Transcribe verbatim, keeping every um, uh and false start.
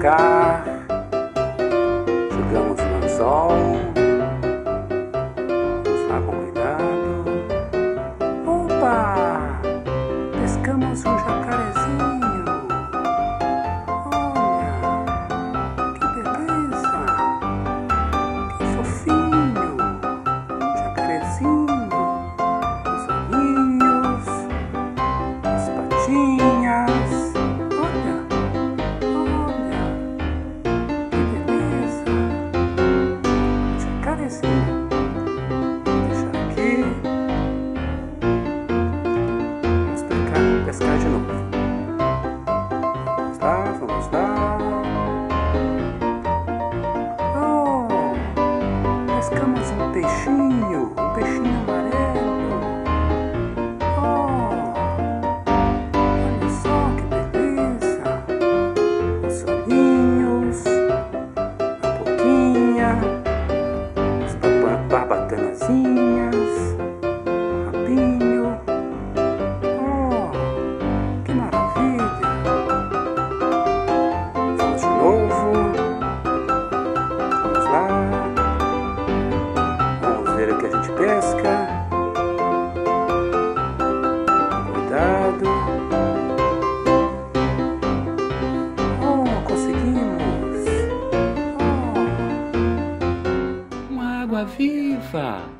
pescar, jogamos no anzol, vamos lá com cuidado. Opa! Pescamos um jacarezinho. Olha, que beleza! Que fofinho! Um jacarezinho, os olhinhos, as patinhas. Vou deixar aqui. Vamos pescar, pescar de novo. Vamos lá, vamos lá. Oh, pescamos um peixinho, um peixinho amarelo. Oh, olha só que beleza. Os olhinhos, a boquinha, barbatanazinhas, um rabinho. Oh, que maravilha! Vamos de novo. Vamos lá. Vamos ver o que a gente pesca. Cuidado. Oh, conseguimos! Oh, uma água viva!